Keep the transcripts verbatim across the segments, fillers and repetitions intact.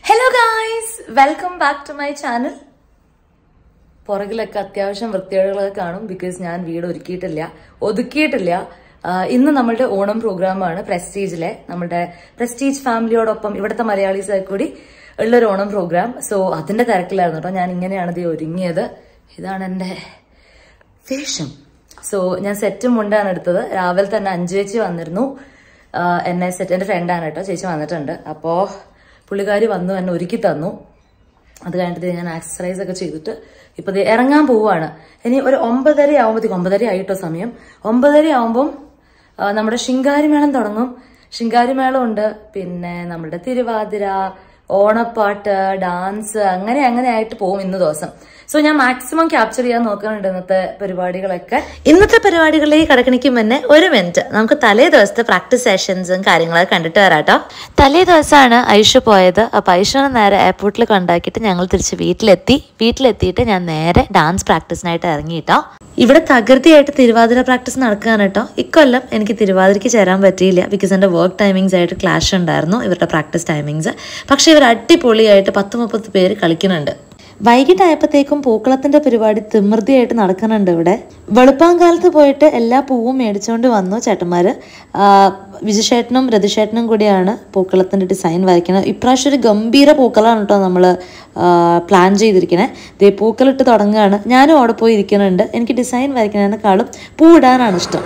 Hello guys, welcome back to my channel. പുറകിലൊക്കെ അത്യാവശ്യം വൃത്തികേടുകളൊക്കെ കാണും because ഞാൻ വീട് ഒരുക്കിയിട്ടില്ല ഒതുക്കിയിട്ടില്ല. ഇന്ന് നമ്മുടെ ഓണം പ്രോഗ്രാമാണ് പ്രസ്റ്റീജിലെ നമ്മുടെ പ്രസ്റ്റീജ് ഫാമിലിയോടൊപ്പം ഇവിടുത്തെ മലയാളീസ് കൂടി ഉള്ളൊരു ഓണം പ്രോഗ്രാം. സോ അതിന്റെ തിരക്കിലായിരുന്നു കേട്ടോ. ഞാൻ ഇങ്ങനെയാണ് ഇത് ഒരുങ്ങിയത്. ഇതാണ് എന്റെ വേഷം. സോ ഞാൻ സെറ്റും മുണ്ടാണ് എടുത്തത്. രാവിലെ തന്നെ അഞ്ചു ചേച്ചി വന്നിരുന്നു. എന്നെ സെറ്റ് എന്റെ ഫ്രണ്ടാണ് കേട്ടോ. ചേച്ചി വന്നിട്ടുണ്ട്. അപ്പോ പുള്ളിക്കാരി വന്നു എന്നെ ഒരുക്കി തന്നു. അത് കഴിഞ്ഞിട്ട് ഞാൻ എക്സസൈസ് ഒക്കെ ചെയ്തിട്ട് ഇപ്പൊ ഇറങ്ങാൻ പോവാണ്. ഇനി ഒരു ഒമ്പതര ആവുമ്പോഴത്തേക്ക് ഒമ്പതര ആയിട്ടോ സമയം. ഒമ്പതര ആവുമ്പം നമ്മുടെ ശിങ്കാരിമേളം തുടങ്ങും. ശിങ്കാരിമേളം ഉണ്ട്, പിന്നെ നമ്മുടെ തിരുവാതിര, ഓണപ്പാട്ട്, ഡാൻസ്, അങ്ങനെ അങ്ങനെ ആയിട്ട് പോകും ഇന്ന് ദിവസം. സോ ഞാൻ മാക്സിമം ക്യാപ്ചർ ചെയ്യാൻ നോക്കുന്നുണ്ട് ഇന്നത്തെ പരിപാടികളൊക്കെ. ഇന്നത്തെ പരിപാടികളിലേക്ക് കടക്കണിക്ക് മുന്നേ ഒരു മിനിറ്റ് നമുക്ക് തലേ ദിവസത്തെ പ്രാക്ടീസ് സെഷൻസും കാര്യങ്ങളൊക്കെ കണ്ടിട്ട് വരാട്ടോ. തലേ ദിവസമാണ് ഐഷു പോയത്. അപ്പൊ ഐഷുവിനെ നേരെ എയർപോർട്ടിൽ കൊണ്ടാക്കിയിട്ട് ഞങ്ങൾ തിരിച്ച് വീട്ടിലെത്തി. വീട്ടിലെത്തിയിട്ട് ഞാൻ നേരെ ഡാൻസ് പ്രാക്ടീസിനായിട്ട് ഇറങ്ങിയിട്ടോ. ഇവിടെ തകൃതിയായിട്ട് തിരുവാതിര പ്രാക്ടീസ് നടക്കുകയാണ് കേട്ടോ. ഇക്കൊല്ലം എനിക്ക് തിരുവാതിരയ്ക്ക് ചേരാൻ പറ്റിയില്ല ബിക്കോസ് എൻ്റെ വർക്ക് ടൈമിങ്സ് ആയിട്ട് ക്ലാഷ് ഉണ്ടായിരുന്നു ഇവരുടെ പ്രാക്ടീസ് ടൈമിങ്സ്. പക്ഷെ ഇവർ അടിപൊളിയായിട്ട് പത്ത് മുപ്പത് പേര് കളിക്കുന്നുണ്ട്. വൈകിട്ടായപ്പോഴത്തേക്കും പൂക്കളത്തിന്റെ പരിപാടി തിമൃതിയായിട്ട് നടക്കുന്നുണ്ട് ഇവിടെ. വെളുപ്പാങ്കാലത്ത് പോയിട്ട് എല്ലാ പൂവും മേടിച്ചുകൊണ്ട് വന്നു ചേട്ടന്മാര്. വിജുശേട്ടനും രതിശേട്ടനും കൂടിയാണ് പൂക്കളത്തിന്റെ ഡിസൈൻ വരയ്ക്കുന്നത്. ഇപ്രാവശ്യം ഒരു ഗംഭീര പൂക്കളാണ് കേട്ടോ നമ്മൾ പ്ലാൻ ചെയ്തിരിക്കുന്നത്. ദേ പൂക്കളിട്ട് തുടങ്ങുകയാണ്. ഞാനും അവിടെ പോയി ഇരിക്കുന്നുണ്ട്. എനിക്ക് ഡിസൈൻ വരയ്ക്കുന്നതിനേക്കാളും പൂ ഇടാനാണ് ഇഷ്ടം.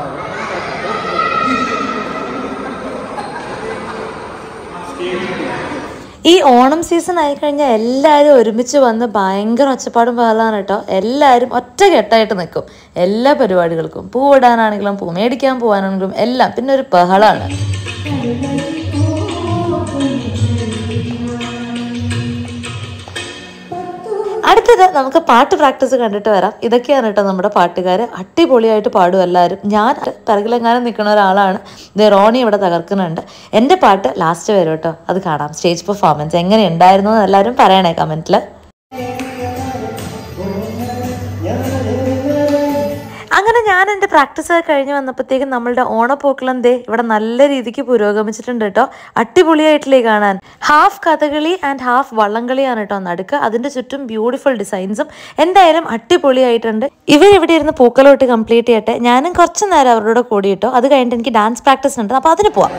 ഈ ഓണം സീസൺ ആയിക്കഴിഞ്ഞാൽ എല്ലാവരും ഒരുമിച്ച് വന്ന് ഭയങ്കര ഒച്ചപ്പാടും ബഹളമാണ് കേട്ടോ. എല്ലാവരും ഒറ്റ കെട്ടായിട്ട് നിൽക്കും എല്ലാ പരിപാടികൾക്കും. പൂവിടാനാണെങ്കിലും പൂ മേടിക്കാൻ പോകാനാണെങ്കിലും എല്ലാം. പിന്നെ ഒരു ബഹളമാണ്. അടുത്തത് നമുക്ക് പാട്ട് പ്രാക്ടീസ് കണ്ടിട്ട് വരാം. ഇതൊക്കെയാണ് കേട്ടോ നമ്മുടെ പാട്ടുകാർ. അടിപൊളിയായിട്ട് പാടും എല്ലാവരും. ഞാൻ പിറകിലെങ്ങാനും നിൽക്കുന്ന ഒരാളാണ്. ദേ റോണി ഇവിടെ തകർക്കുന്നുണ്ട്. എൻ്റെ പാട്ട് ലാസ്റ്റ് വരും കേട്ടോ. അത് കാണാം. സ്റ്റേജ് പെർഫോമൻസ് എങ്ങനെ ഉണ്ടായിരുന്നു എന്ന് എല്ലാവരും പറയണേ കമൻറ്റിൽ. അങ്ങനെ ഞാൻ എൻ്റെ പ്രാക്ടീസ് ഒക്കെ കഴിഞ്ഞ് വന്നപ്പോഴത്തേക്കും നമ്മളുടെ ഓണപ്പൂക്കളം ദേ ഇവിടെ നല്ല രീതിക്ക് പുരോഗമിച്ചിട്ടുണ്ട് കേട്ടോ. അടിപൊളിയായിട്ടില്ലേ കാണാൻ. ഹാഫ് കഥകളി ആൻഡ് ഹാഫ് വള്ളംകളിയാണ് കേട്ടോ നടുക്ക്. അതിൻ്റെ ചുറ്റും ബ്യൂട്ടിഫുൾ ഡിസൈൻസും. എന്തായാലും അടിപൊളിയായിട്ടുണ്ട്. ഇവരിവിടെ ഇരുന്ന് പൂക്കളോട്ട് കംപ്ലീറ്റ് ചെയ്യട്ടെ. ഞാനും കുറച്ച് നേരം അവരുടെ കൂടി കേട്ടോ. അത് കഴിഞ്ഞിട്ട് എനിക്ക് ഡാൻസ് പ്രാക്ടീസ് ഉണ്ട്. അപ്പോൾ അതിന് പോവാം.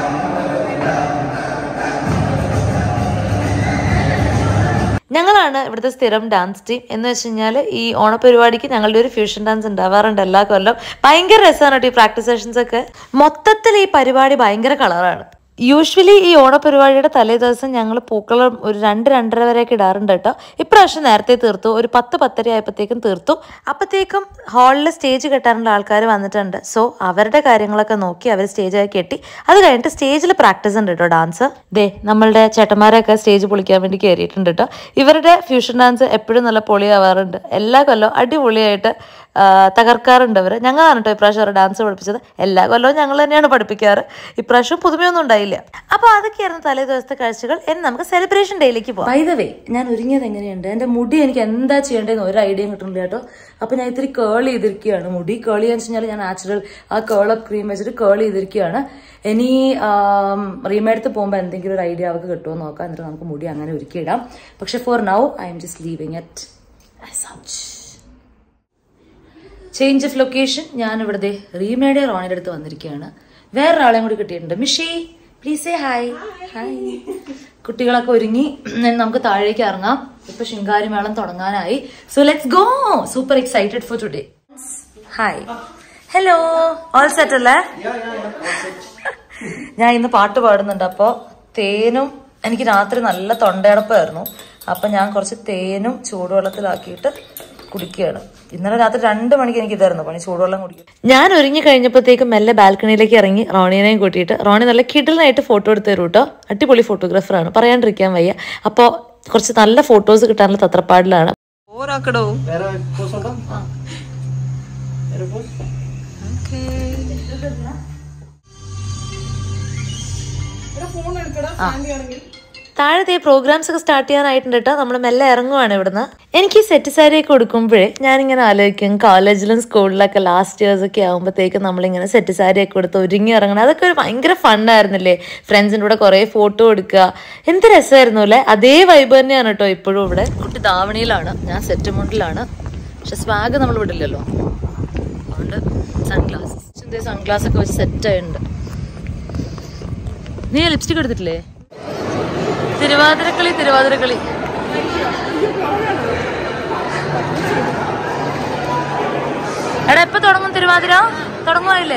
ഞങ്ങളാണ് ഇവിടുത്തെ സ്ഥിരം ഡാൻസ് ടീം. എന്ന് വെച്ച് കഴിഞ്ഞാൽ ഈ ഓണപരിപാടിക്ക് ഞങ്ങളുടെ ഒരു ഫ്യൂഷൻ ഡാൻസ് ഉണ്ടാവാറുണ്ട് എല്ലാ കൊല്ലം. ഭയങ്കര രസമാണ് കേട്ടോ ഈ പ്രാക്ടീസ് സെഷൻസ് ഒക്കെ. മൊത്തത്തിൽ ഈ പരിപാടി ഭയങ്കര കളറാണ്. യൂഷ്വലി ഈ ഓണപരിപാടിയുടെ തലേ ദിവസം ഞങ്ങൾ പൂക്കളം ഒരു രണ്ട് രണ്ടര വരെയൊക്കെ ഇടാറുണ്ട് കേട്ടോ. ഇപ്രാവശ്യം നേരത്തെ തീർത്തു. ഒരു പത്ത് പത്തര ആയപ്പോഴത്തേക്കും തീർത്തു. അപ്പോഴത്തേക്കും ഹാളിൽ സ്റ്റേജ് കെട്ടാനുള്ള ആൾക്കാർ വന്നിട്ടുണ്ട്. സോ അവരുടെ കാര്യങ്ങളൊക്കെ നോക്കി അവർ സ്റ്റേജൊക്കെ കെട്ടി. അത് കഴിഞ്ഞിട്ട് സ്റ്റേജിൽ പ്രാക്ടീസ് ഉണ്ട് കേട്ടോ ഡാൻസ്. ദേ നമ്മളുടെ ചേട്ടന്മാരൊക്കെ സ്റ്റേജ് പൊളിക്കാൻ വേണ്ടി കയറിയിട്ടുണ്ട് കേട്ടോ. ഇവരുടെ ഫ്യൂഷൻ ഡാൻസ് എപ്പോഴും നല്ല പൊളിയാവാറുണ്ട്. എല്ലാ കൊല്ലവും അടിപൊളിയായിട്ട് തകർക്കാറുണ്ട് അവർ. ഞങ്ങളാണ് കേട്ടോ ഇപ്രാവശ്യം അവരുടെ ഡാൻസ് പഠിപ്പിച്ചത്. എല്ലാ കൊല്ലവും ഞങ്ങൾ തന്നെയാണ് പഠിപ്പിക്കാറ്. ഇപ്രാവശ്യം പുതുമയൊന്നും ഉണ്ടായില്ല. അപ്പൊ അതൊക്കെയായിരുന്നു തലേ ദിവസത്തെ കാഴ്ചകൾ. ഇനി നമുക്ക് സെലിബ്രേഷൻ ഡേയിലേക്ക് പോകാം. ബൈ ദ വേ ഞാൻ ഒരുങ്ങിയത് എങ്ങനെയുണ്ട്? എന്റെ മുടി എനിക്ക് എന്താ ചെയ്യേണ്ടതെന്ന് ഒരു ഐഡിയയും കിട്ടുന്നില്ല കേട്ടോ. അപ്പൊ ഞാൻ ഇത്തിരി കേൾ ചെയ്തിരിക്കുകയാണ് മുടി. കേൾ ചെയ്യാന്ന് വെച്ച് കഴിഞ്ഞാൽ ഞാൻ നാച്ചുറൽ ആ കേൾ അപ്പ് ക്രീം വെച്ചിട്ട് കേൾ ചെയ്തിരിക്കുകയാണ്. ഇനി റീമേഡത്ത് പോകുമ്പോൾ എന്തെങ്കിലും ഒരു ഐഡിയ അവർക്ക് കിട്ടുമോ നോക്കാം. എന്നിട്ട് നമുക്ക് മുടി അങ്ങനെ ഒരുക്കിയിടാം. പക്ഷെ for now I am just leaving it as such. Change of location. ഞാൻ ഇവിടെ റീമേഡ് റോണിയുടെ അടുത്ത് വന്നിരിക്കുകയാണ്. വേറൊരാളെയും കൂടി കിട്ടിയിട്ടുണ്ട്. Mishi please say hi. Hi. കുട്ടികളൊക്കെ ഒരുങ്ങി നമുക്ക് താഴേക്ക് ഇറങ്ങാം. ഇപ്പൊ ശിങ്കാരിമേളം തുടങ്ങാനായി. So let's go. Super excited for today. Hi. Hello. All set അല്ലേ? ഞാൻ ഇന്ന് പാട്ട് പാടുന്നുണ്ട്. അപ്പൊ തേനും എനിക്ക് രാത്രി നല്ല തൊണ്ടയടപ്പായിരുന്നു. അപ്പൊ ഞാൻ കുറച്ച് തേനും ചൂടുവെള്ളത്തിലാക്കിയിട്ട് കുടിക്കുകയാണ്. ഇന്നലെ രാത്രി രണ്ടു മണിക്ക് എനിക്ക് ഇതായിരുന്നു പണി, ചൂടുവെള്ളം കുടിക്കും. ഞാൻ ഒരുങ്ങി കഴിഞ്ഞപ്പോഴത്തേക്കും മെല്ലെ ബാൽക്കണിയിലേക്ക് ഇറങ്ങി റോണിനെയും കൂട്ടിയിട്ട്. റോണി നല്ല കിഡിലായിട്ട് ഫോട്ടോ എടുത്ത് തരും കേട്ടോ. അടിപൊളി ഫോട്ടോഗ്രാഫറാണ്, പറയാണ്ടിരിക്കാൻ വയ്യ. അപ്പോൾ കുറച്ച് നല്ല ഫോട്ടോസ് കിട്ടാനുള്ള തത്രപ്പാടിലാണ്. താഴത്തെ പ്രോഗ്രാംസ് ഒക്കെ സ്റ്റാർട്ട് ചെയ്യാനായിട്ടുണ്ട് കേട്ടോ. നമ്മൾ മെല്ലെ ഇറങ്ങുവാണ് ഇവിടുന്ന്. എനിക്ക് ഈ സെറ്റ് സാരിയൊക്കെ കൊടുക്കുമ്പോഴേ ഞാനിങ്ങനെ ആലോചിക്കും, കോളേജിലും സ്കൂളിലൊക്കെ ലാസ്റ്റ് ഇയേഴ്സ് ഒക്കെ ആകുമ്പോഴത്തേക്കും നമ്മളിങ്ങനെ സെറ്റ് സാരിയൊക്കെ കൊടുത്ത് ഒരുങ്ങി ഇറങ്ങണം. അതൊക്കെ ഒരു ഭയങ്കര ഫണ്ണായിരുന്നില്ലേ? ഫ്രണ്ട്സിൻ്റെ കൂടെ കുറേ ഫോട്ടോ എടുക്കുക, എന്ത് രസമായിരുന്നു അല്ലേ? അതേ വൈബ് തന്നെയാണ് കേട്ടോ ഇപ്പോഴും ഇവിടെ. കുട്ടി ധാവണിയിലാണ്, ഞാൻ സെറ്റ് മുണ്ടിലാണ്. പക്ഷെ സ്വാഗ് നമ്മൾ വിടില്ലല്ലോ, അതുകൊണ്ട് സൺഗ്ലാസ് സൺഗ്ലാസ് ഒക്കെ വെച്ച് സെറ്റായിട്ടുണ്ട്. നീ ലിപ്സ്റ്റിക് എടുത്തിട്ടില്ലേ? തിരുവാതിരക്കളി തിരുവാതിരക്കളി എടാ, എപ്പോ തുടങ്ങും തിരുവാതിര? തുടങ്ങുവായില്ലേ?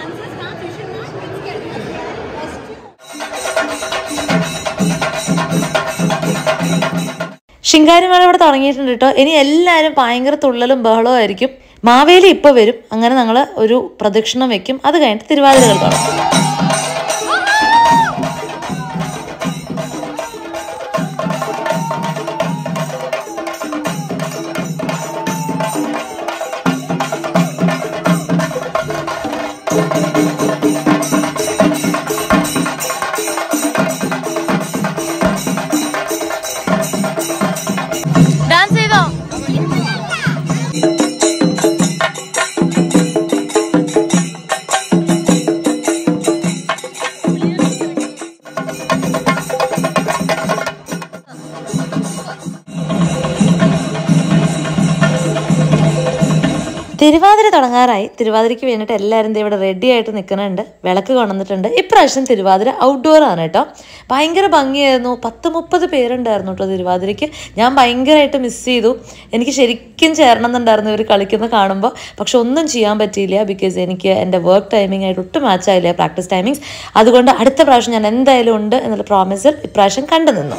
ശിങ്കാരിമേള ഇവിടെ തുടങ്ങിയിട്ടുണ്ട് കേട്ടോ. ഇനി എല്ലാവരും ഭയങ്കര തുള്ളലും ബഹളവും ആയിരിക്കും. മാവേലി ഇപ്പൊ വരും, അങ്ങനെ ഞങ്ങൾ ഒരു പ്രദക്ഷിണം വെക്കും. അത് കഴിഞ്ഞിട്ട് തിരുവാതിരകൾ തുടങ്ങും. ഡാൻസ് ചെയ്തോ? തിരുവാതിര തുടങ്ങാറായി. തിരുവാതിരയ്ക്ക് വേണ്ടിയിട്ട് എല്ലാവരും ഇവിടെ റെഡി ആയിട്ട് നിൽക്കുന്നുണ്ട്. വിളക്ക് കൊണ്ടുവന്നിട്ടുണ്ട്. ഇപ്രാവശ്യം തിരുവാതിര ഔട്ട്ഡോർ ആണ് കേട്ടോ. ഭയങ്കര ഭംഗിയായിരുന്നു. പത്ത് മുപ്പത് പേരുണ്ടായിരുന്നു കേട്ടോ തിരുവാതിരയ്ക്ക്. ഞാൻ ഭയങ്കരമായിട്ട് മിസ് ചെയ്തു. എനിക്ക് ശരിക്കും ചേരണം എന്നുണ്ടായിരുന്നു ഇവർ കളിക്കുന്ന കാണുമ്പോൾ. പക്ഷെ ഒന്നും ചെയ്യാൻ പറ്റിയില്ല, ബിക്കോസ് എനിക്ക് എൻ്റെ വർക്ക് ടൈമിംഗ് ആയിട്ട് ഒട്ടും മാച്ച് ആയില്ല, പ്രാക്ടീസ് ടൈമിങ്സ്. അതുകൊണ്ട് അടുത്ത പ്രാവശ്യം ഞാൻ എന്തായാലും ഉണ്ട് എന്നുള്ള പ്രോമിസിൽ ഇപ്രാവശ്യം കണ്ടു നിന്നു.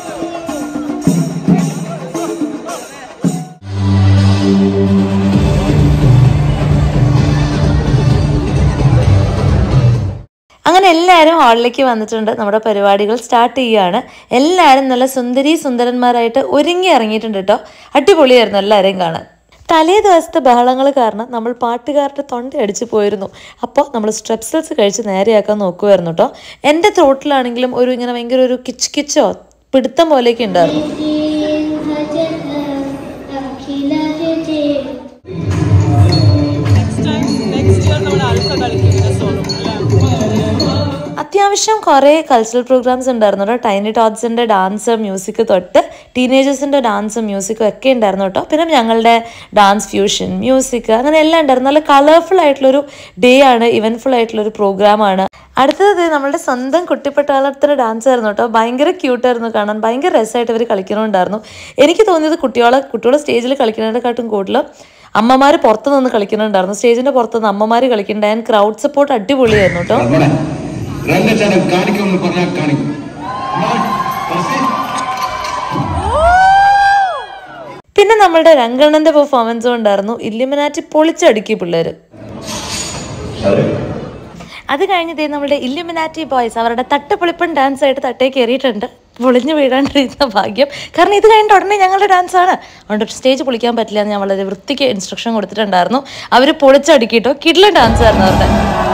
അങ്ങനെ എല്ലാവരും ഹാളിലേക്ക് വന്നിട്ടുണ്ട്. നമ്മുടെ പരിപാടികൾ സ്റ്റാർട്ട് ചെയ്യുകയാണ്. എല്ലാവരും നല്ല സുന്ദരി സുന്ദരന്മാരായിട്ട് ഒരുങ്ങി ഇറങ്ങിയിട്ടുണ്ട് കേട്ടോ. അടിപൊളിയായിരുന്നു എല്ലാവരെയും കാണാൻ. തലേ ദിവസത്തെ ബഹളങ്ങൾ കാരണം നമ്മൾ പാട്ടുകാരുടെ തൊണ്ട അടിച്ചു പോയിരുന്നു. അപ്പോൾ നമ്മൾ സ്ട്രെപ്സിൽസ് കഴിച്ച് നേരെയാക്കാൻ നോക്കുമായിരുന്നു കേട്ടോ. എൻ്റെ ത്രോട്ടിലാണെങ്കിലും ഒരു ഇങ്ങനെ ഭയങ്കര ഒരു കിച്ച് കിച്ചോ പിടുത്തം പോലെയൊക്കെ ഉണ്ടായിരുന്നു. അത്യാവശ്യം കുറേ കൾച്ചറൽ പ്രോഗ്രാംസ് ഉണ്ടായിരുന്നു കേട്ടോ. ടൈനി ടോട്സിൻ്റെ ഡാൻസ് മ്യൂസിക് തൊട്ട് ടീനേജേഴ്സിൻ്റെ ഡാൻസും മ്യൂസിക്കും ഒക്കെ ഉണ്ടായിരുന്നു കേട്ടോ. പിന്നെ ഞങ്ങളുടെ ഡാൻസ് ഫ്യൂഷൻ മ്യൂസിക് അങ്ങനെ എല്ലാം ഉണ്ടായിരുന്നു. നല്ല കളർഫുൾ ആയിട്ടുള്ളൊരു ഡേ ആണ്, ഇവൻറ്റ്ഫുൾ ആയിട്ടുള്ളൊരു പ്രോഗ്രാമാണ്. അടുത്തത് നമ്മളുടെ സ്വന്തം കുട്ടിപ്പട്ടാളത്തിൻ്റെ ഡാൻസ് ആയിരുന്നു കേട്ടോ. ഭയങ്കര ക്യൂട്ടായിരുന്നു കാണാൻ, ഭയങ്കര രസമായിട്ട് ഇവർ കളിക്കണമുണ്ടായിരുന്നു. എനിക്ക് തോന്നിയത് കുട്ടികളെ കുട്ടികളെ സ്റ്റേജിൽ കളിക്കുന്നതിനെക്കാട്ടും കൂടുതലും അമ്മമാർ പുറത്ത് നിന്ന് കളിക്കുന്നുണ്ടായിരുന്നു. സ്റ്റേജിൻ്റെ പുറത്ത് നിന്ന് അമ്മമാർ കളിക്കുന്നുണ്ടായിരുന്നു. ക്രൗഡ് സപ്പോർട്ട് അടിപൊളിയായിരുന്നു കേട്ടോ. പിന്നെ നമ്മളുടെ രംഗണ്ണന്റെ പെർഫോമൻസും ഉണ്ടായിരുന്നു. ഇല്ലുമിനാറ്റി പൊളിച്ചടുക്കി പിള്ളേര്. അത് കഴിഞ്ഞതേ നമ്മുടെ ഇല്ലുമിനാറ്റി ബോയ്സ് അവരുടെ തട്ടുപൊളിപ്പൻ ഡാൻസ് ആയിട്ട് തട്ടേ കയറിയിട്ടുണ്ട്. പൊളിഞ്ഞു വീഴാണ്ടിരുന്ന ഭാഗ്യം. കാരണം ഇത് കഴിഞ്ഞിട്ട് ഉടനെ ഞങ്ങളുടെ ഡാൻസാണ്, അതുകൊണ്ട് സ്റ്റേജ് പൊളിക്കാൻ പറ്റില്ല എന്ന് ഞാൻ വളരെ വൃത്തിക്ക് ഇൻസ്ട്രക്ഷൻ കൊടുത്തിട്ടുണ്ടായിരുന്നു. അവർ പൊളിച്ചടുക്കിട്ടോ. കിഡ്ലൻ ഡാൻസ് ആയിരുന്നു അവരുടെ.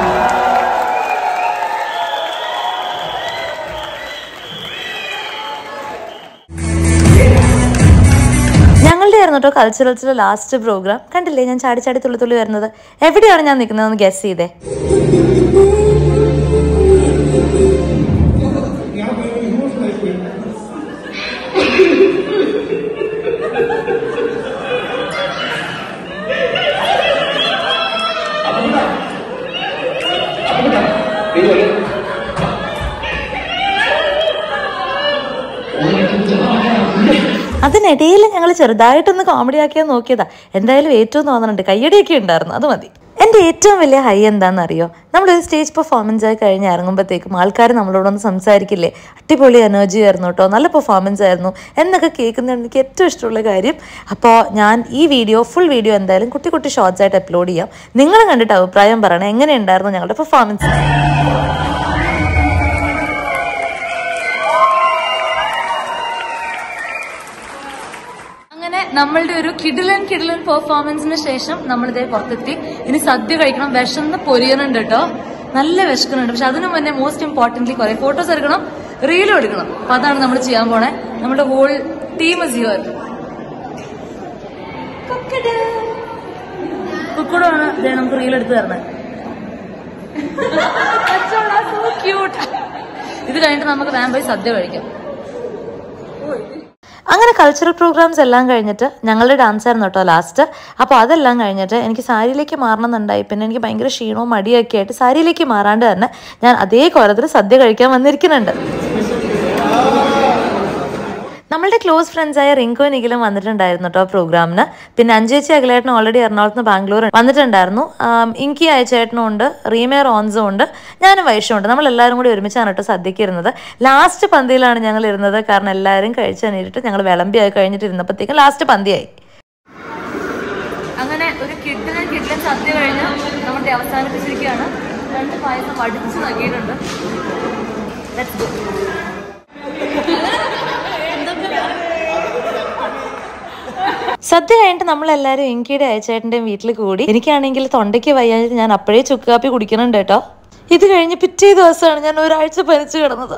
ഞങ്ങളുടെ ആയിരുന്നു കേട്ടോ കൾച്ചറൽസിലെ ലാസ്റ്റ് പ്രോഗ്രാം. കണ്ടില്ലേ ഞാൻ ചാടി ചാടി തുള്ളി തുള്ളി വരുന്നത്? എവിടെയാണ് ഞാൻ നിൽക്കുന്നതെന്ന് ഗസ് ചെയ്തേ. അതിനിടയിൽ ഞങ്ങൾ ചെറുതായിട്ടൊന്ന് കോമഡി ആക്കിയാൽ നോക്കിയതാ. എന്തായാലും ഏറ്റവും തോന്നുന്നുണ്ട് കയ്യടിയൊക്കെ ഉണ്ടായിരുന്നു, അത് മതി. എൻ്റെ ഏറ്റവും വലിയ ഹൈ എന്താണെന്നറിയോ? നമ്മളൊരു സ്റ്റേജ് പെർഫോമൻസ് ആയി കഴിഞ്ഞ് ഇറങ്ങുമ്പോഴത്തേക്കും ആൾക്കാർ നമ്മളോടൊന്ന് സംസാരിക്കില്ലേ, അടിപൊളി എനർജി ആയിരുന്നു കേട്ടോ, നല്ല പെർഫോമൻസ് ആയിരുന്നു എന്നൊക്കെ കേൾക്കുന്നതാണ് എനിക്ക് ഏറ്റവും ഇഷ്ടമുള്ള കാര്യം. അപ്പോൾ ഞാൻ ഈ വീഡിയോ ഫുൾ വീഡിയോ എന്തായാലും കുട്ടി കുട്ടി ഷോർട്സ് ആയിട്ട് അപ്ലോഡ് ചെയ്യാം. നിങ്ങൾ കണ്ടിട്ട് അഭിപ്രായം പറയണം, എങ്ങനെയുണ്ടായിരുന്നു ഞങ്ങളുടെ പെർഫോമൻസ്. അങ്ങനെ നമ്മളുടെ ഒരു കിടിലൻ കിടിലൻ പെർഫോമൻസിന് ശേഷം നമ്മളിതേ പുറത്തെത്തി. ഇനി സദ്യ കഴിക്കണം, വിശന്ന് പൊരിയണുണ്ട് കേട്ടോ, നല്ല വിശക്കുന്നുണ്ട്. പക്ഷെ അതിനു മുന്നേ മോസ്റ്റ് ഇമ്പോർട്ടന്റ്ലി കുറെ ഫോട്ടോസ് എടുക്കണം. റീലും എടുക്കണം. അപ്പൊ അതാണ് നമ്മൾ ചെയ്യാൻ പോണേ. നമ്മുടെ ഹോൾ ടീം ഇസ് ഹിയർ. കുക്കടാണ് നമുക്ക് റീൽ എടുത്ത് തരണേ. ഇത് കഴിഞ്ഞിട്ട് നമുക്ക് വേഗം പോയി സദ്യ കഴിക്കാം. അങ്ങനെ കൾച്ചറൽ പ്രോഗ്രാംസ് എല്ലാം കഴിഞ്ഞിട്ട് ഞങ്ങളുടെ ഡാൻസ് ആയിരുന്നു കേട്ടോ ലാസ്റ്റ്. അപ്പോൾ അതെല്ലാം കഴിഞ്ഞിട്ട് എനിക്ക് സാരിയിലേക്ക് മാറണം എന്നുണ്ടായി. പിന്നെ എനിക്ക് ഭയങ്കര ക്ഷീണവും മടിയൊക്കെ ആയിട്ട് സാരിയിലേക്ക് മാറാണ്ട് തന്നെ ഞാൻ അതേ കോലത്തിൽ സദ്യ കഴിക്കാൻ വന്നിരിക്കുന്നുണ്ട്. നമ്മളുടെ ക്ലോസ് ഫ്രണ്ട്സായ റിങ്കോ നിഖിലും വന്നിട്ടുണ്ടായിരുന്നു കേട്ടോ പ്രോഗ്രാമിന്. പിന്നെ അഞ്ചേച്ചി അഖിലേട്ടനും ഓൾറെഡി എറണാകുളത്ത് നിന്ന് ബാംഗ്ലൂർ വന്നിട്ടുണ്ടായിരുന്നു. ഇങ്കി അയച്ചേട്ടനും ഉണ്ട്, റീമേ റോൺസും ഉണ്ട്, ഞാനും വൈഷും ഉണ്ട്. നമ്മളെല്ലാവരും കൂടി ഒരുമിച്ചാണ് കേട്ടോ സദ്യക്ക് ഇരുന്നത്. ലാസ്റ്റ് പന്തിയിലാണ് ഞങ്ങൾ ഇരുന്നത്. കാരണം എല്ലാവരും കഴിച്ചു തന്നിട്ട് ഞങ്ങൾ വിളമ്പിയായി കഴിഞ്ഞിട്ട് ഇരുന്നപ്പോഴത്തേക്കും ലാസ്റ്റ് പന്തിയായി. അങ്ങനെ ഒരു കിട്ടിനും കിട്ടിലും സദ്യ കഴിഞ്ഞ് നമ്മുടെ അവസാനിപ്പിച്ചിരിക്കുകയാണ്. രണ്ട് പായസം അടിച്ചു നൽകിയിട്ടുണ്ട്. സദ്യ കഴിഞ്ഞിട്ട് നമ്മളെല്ലാവരും എങ്കിയുടെ അയച്ചേട്ടൻ്റെയും വീട്ടിൽ കൂടി. എനിക്കാണെങ്കിൽ തൊണ്ടയ്ക്ക് വയ്യാഞ്ഞിട്ട് ഞാൻ അപ്പോഴേ ചുക്ക് കാപ്പി കുടിക്കുന്നുണ്ട് കേട്ടോ. ഇത് കഴിഞ്ഞ് പിറ്റേ ദിവസമാണ് ഞാൻ ഒരാഴ്ച പനിച്ചു കിടന്നത്.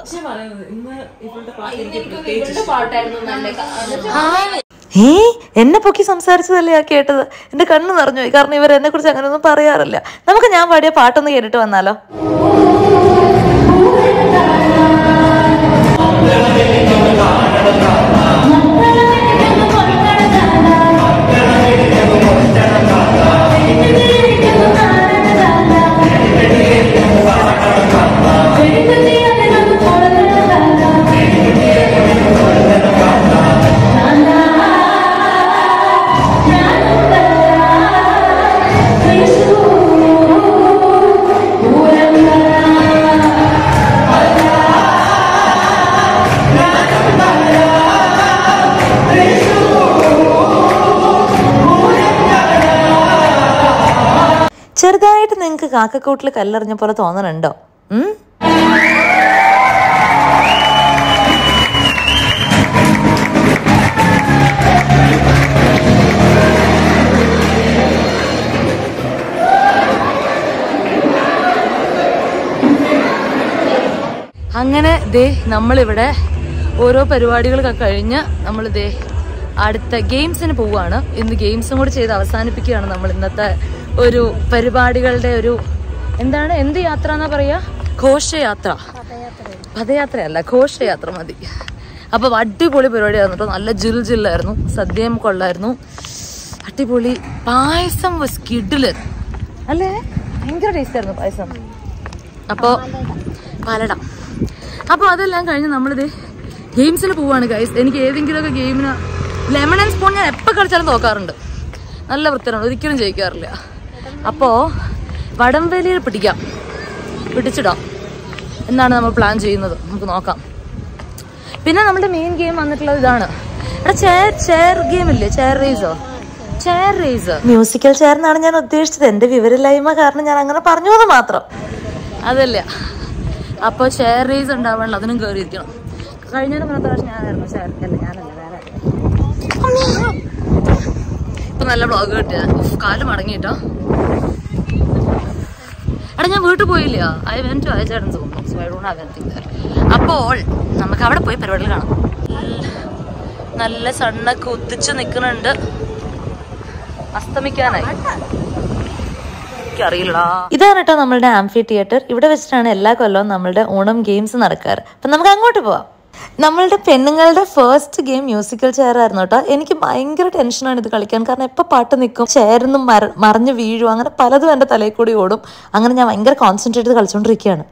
ഏ എന്നെ പൊക്കി സംസാരിച്ചതല്ലേ ആ കേട്ടത്? എന്റെ കണ്ണ് നിറഞ്ഞുപോയി. കാരണം ഇവർ എന്നെ കുറിച്ച് അങ്ങനെയൊന്നും പറയാറില്ല. നമുക്ക് ഞാൻ പാടിയ പാട്ടൊന്ന് കേട്ടിട്ട് വന്നാലോ? ചെറുതായിട്ട് നിങ്ങൾക്ക് കാക്കക്കൂട്ടിൽ കല്ലെറിഞ്ഞ പോലെ തോന്നണുണ്ടോ? അങ്ങനെ ദേ നമ്മളിവിടെ ഓരോ പരിപാടികളൊക്കെ കഴിഞ്ഞ് നമ്മൾ ദേ അടുത്ത ഗെയിംസിന് പോവുകയാണ്. ഇന്ന് ഗെയിംസും കൂടി ചെയ്ത് അവസാനിപ്പിക്കുകയാണ് നമ്മൾ ഇന്നത്തെ ഒരു പരിപാടികളുടെ ഒരു എന്താണ് എന്ത് യാത്ര എന്നാ പറയാ? ഘോഷയാത്ര. പദയാത്രയല്ല, ഘോഷയാത്ര മതി. അപ്പൊ അടിപൊളി പരിപാടിയായിരുന്നു കേട്ടോ. നല്ല ജിൽ ജില്ലായിരുന്നു. സദ്യയും കൊള്ളായിരുന്നു. അടിപൊളി. പായസം വാസ് കിഡിലൻ അല്ലേ? ഭയങ്കര ടേസ്റ്റ് ആയിരുന്നു പായസം. അപ്പോ പാലട. അപ്പൊ അതെല്ലാം കഴിഞ്ഞ് നമ്മളിത് ഗെയിംസിന് പോവാണ് ഗൈസ്. എനിക്ക് ഏതെങ്കിലുമൊക്കെ ഗെയിമിന് ലെമൺ ആൻഡ് സ്പൂൺ ഞാൻ എപ്പോൾ കളിച്ചാലും നോക്കാറുണ്ട്. നല്ല വൃത്തിയാണ്, ഒരിക്കലും ജയിക്കാറില്ല. അപ്പോ വടംവലിയിൽ പിടിക്കാം, പിടിച്ചിടാം എന്നാണ് നമ്മൾ പ്ലാൻ ചെയ്യുന്നത്. നമുക്ക് നോക്കാം. പിന്നെ നമ്മുടെ മെയിൻ ഗെയിം വന്നിട്ടുള്ളത് ഇതാണ്. എടാ ചെയർ ചെയർ ഗെയിം ഇല്ലേ? ചെയർ റേസോ? Chair race. മ്യൂസിക്കൽ ചെയർ എന്നാണ് ഞാൻ ഉദ്ദേശിച്ചത്. എന്റെ വിവരമില്ലായ്മ കാരണം ഞാൻ അങ്ങനെ പറഞ്ഞത് മാത്രം. അതല്ല. അപ്പോൾ ചെയർ റേസ് ഉണ്ടാവാനുള്ള അതിനും കയറിയിരിക്കണം. കഴിഞ്ഞതിന് മുന്നത്തെ പ്രാവശ്യം ഞാനായിരുന്നു ചെയർ. അല്ല ഞാനല്ല, വേറെ. ഇപ്പൊ നല്ല വ്ളോഗ് കിട്ടിയ കാല് മടങ്ങിട്ടോ. എടാ ഞാൻ വീട്ടിൽ പോയില്ല. ഐ വെന്റ് ടു അയച്ചേട്ടൻസ് home. So I don't have anything there. അപ്പോൾ നമുക്ക് അവിടെ പോയി പരിപാടികൾ കാണാം. നല്ല സണ്ണൊക്കെ ഉദിച്ച് നിൽക്കുന്നുണ്ട്. അസ്തമിക്കാനായി. ഇതാണ് കേട്ടോ നമ്മളുടെ ആംഫി തിയേറ്റർ. ഇവിടെ വെച്ചിട്ടാണ് എല്ലാ കൊല്ലവും നമ്മളുടെ ഓണം ഗെയിംസ് നടക്കാറ്. അപ്പം നമുക്ക് അങ്ങോട്ട് പോവാം. നമ്മളുടെ പെണ്ണുങ്ങളുടെ ഫസ്റ്റ് ഗെയിം മ്യൂസിക്കൽ ചെയർ ആയിരുന്നു കേട്ടോ. എനിക്ക് ഭയങ്കര ടെൻഷനാണ് ഇത് കളിക്കാൻ. കാരണം എപ്പോൾ പാട്ട് നിൽക്കും, ചെയറിന്നും മര മറിഞ്ഞ് വീഴും, അങ്ങനെ പലതും എൻ്റെ തലയിൽ കൂടി ഓടും. അങ്ങനെ ഞാൻ ഭയങ്കര കോൺസെൻട്രേറ്റ് ചെയ്ത് കളിച്ചുകൊണ്ടിരിക്കുകയാണ്.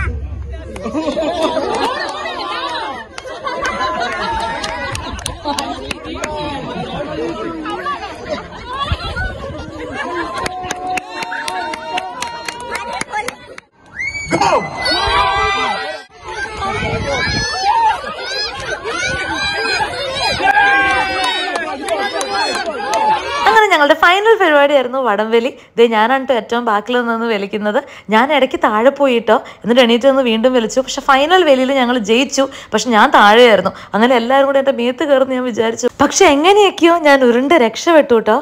അങ്ങനെ ഞങ്ങളുടെ ഫൈനൽ പരിപാടിയായിരുന്നു വടംവലി. ഇതേ ഞാനാണ് ഏറ്റവും ബാക്കിൽ നിന്ന് വലിക്കുന്നത്. ഞാൻ ഇടയ്ക്ക് താഴെ പോയിട്ടോ, എന്നിട്ട് എണീറ്റ് നിന്ന് വീണ്ടും വലിച്ചു. പക്ഷെ ഫൈനൽ വലിയിൽ ഞങ്ങൾ ജയിച്ചു. പക്ഷെ ഞാൻ താഴെയായിരുന്നു. അങ്ങനെ എല്ലാവരും കൂടി എൻ്റെ മേത്ത് കയറുന്നു ഞാൻ വിചാരിച്ചു. പക്ഷെ എങ്ങനെയൊക്കെയോ ഞാൻ ഉരുണ്ട് രക്ഷപ്പെട്ടു കേട്ടോ.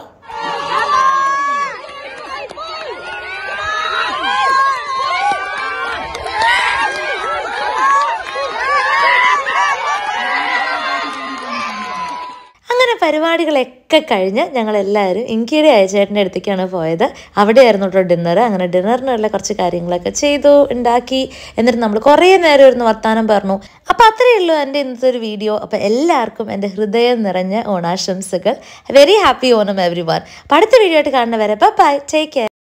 പരിപാടികളൊക്കെ കഴിഞ്ഞ് ഞങ്ങളെല്ലാവരും ഇങ്കിയുടെ അയച്ചേട്ടൻ്റെ അടുത്തേക്കാണ് പോയത്. അവിടെയായിരുന്നു കേട്ടോ ഡിന്നർ. അങ്ങനെ ഡിന്നറിനുള്ള കുറച്ച് കാര്യങ്ങളൊക്കെ ചെയ്തു, ഉണ്ടാക്കി. എന്നിട്ട് നമ്മൾ കുറേ നേരം ഇരുന്ന് വർത്താനം പറഞ്ഞു. അപ്പോൾ അത്രയേ ഉള്ളൂ എൻ്റെ ഇന്നത്തെ ഒരു വീഡിയോ. അപ്പോൾ എല്ലാവർക്കും എൻ്റെ ഹൃദയം നിറഞ്ഞ ഓണാശംസകൾ. Very happy Onam everyone. അപ്പോൾ അടുത്ത വീഡിയോ ആയിട്ട് കാണുന്നവരെ ബൈ, ടേക്ക് കെയർ.